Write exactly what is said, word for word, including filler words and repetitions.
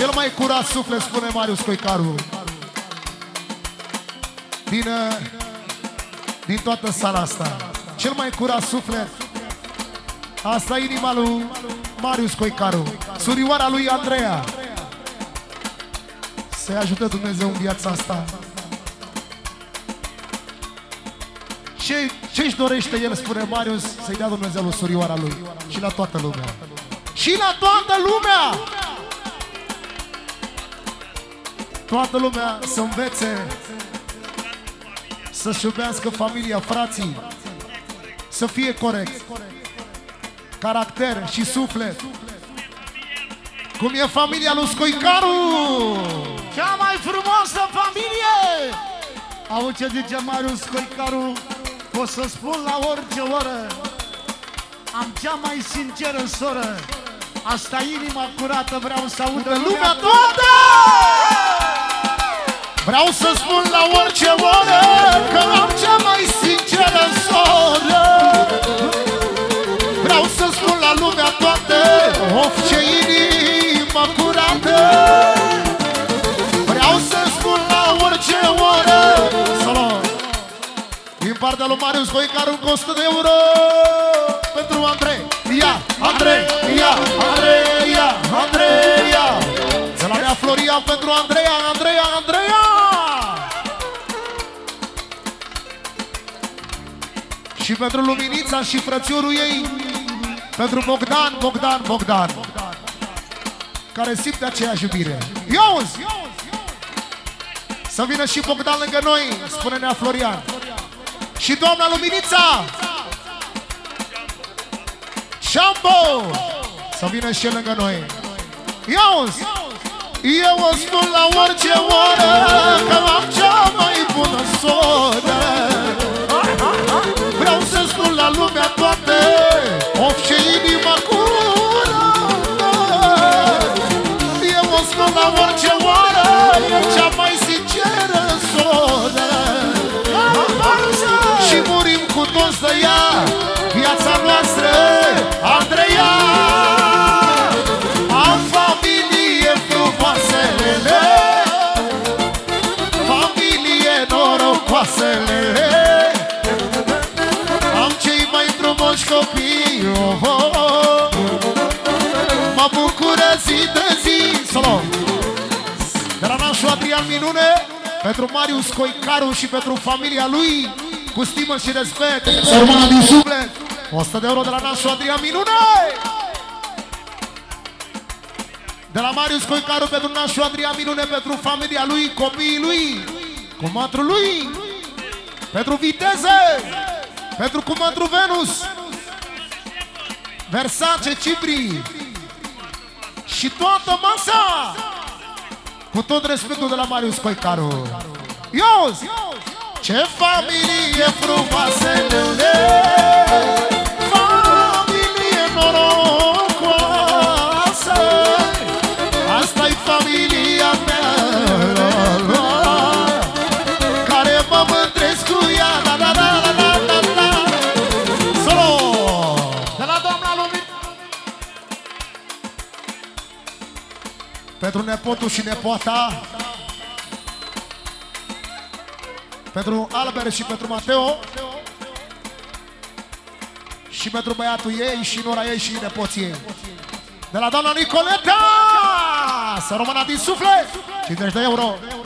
Cel mai curat suflet, spune Marius Coicaru. Din, din toată sala asta. Cel mai curat suflet. Asta e inima lui Marius Coicaru. Surioara lui Andreea. Să-i ajute Dumnezeu în viața asta. Ce, ce-și dorește el, spune Marius, să-i dea Dumnezeu lui surioara lui. Și la toată lumea. Și la toată lumea! Toată lumea să învețe să-și iubească familia, frații, să fie corect, caracter și suflet. Cum e familia lui Scoicaru? Cea mai frumoasă familie! Auzi ce zice Marius Scoicaru? Pot să spun la orice oră, am cea mai sinceră soră. Asta inima curată, vreau să audă lumea, lumea toată! Vreau să spun la orice oră că am cea mai sinceră soră. Vreau să spun la lumea toată, of, ce inimă curată. Vreau să spun la orice oră. Salut! Din partea lui Marius Coicaru, cu o sută de euro pentru Andrei. Ia, Andrei, ia, Andrei, ia, Andrei, ia. De la mea Florian pentru Andreea, Andreea, Andreea. Și pentru Luminița și frățiorul ei, pentru Bogdan, Bogdan, Bogdan, care simte aceeași iubire. Iauzi! Să vină și Bogdan lângă noi, spune Nea Florian. Și doamna Luminița Șambo să vină și el lângă noi. Iauzi! Eu o spun la orice oră că am cea mai bună soră. Vreau să spun la lumea toată, of, ce inima curată. Eu o spun la orice oră, e cea mai sinceră soră. Și murim cu toți de ea, viața noastră, Andreea. Am familie frumoasele, familie norocoasele. Am cei mai frumoși copii, oh, oh, oh. Mă bucură zi de zi. Salut! De la nașul Adrian Minune, pentru Marius Coicaru și pentru familia lui, cu stimă și respect, sărmana din suflet, o sută de euro de la nașul Adrian Minune. De la Marius Coicaru pentru nașul Adrian Minune, pentru familia lui, copiii lui, cumatrul lui, pentru Viteze, pentru cumatru Venus, Versace, Cipri și toată masa, cu tot respectul de la Marius Coicaru. Iauzi! Ce familie frumoasele, familie norocoasă, asta-i familia mea, care mă mândresc cu ea, la la la la la la la. Solo! de la doamna Lumit. Pentru nepotul și nepoata, pentru Albert și pentru Mateo, și pentru băiatul ei și nora ei și nepoții ei. De la doamna Nicoleta, să rămână din suflet, cincizeci de euro.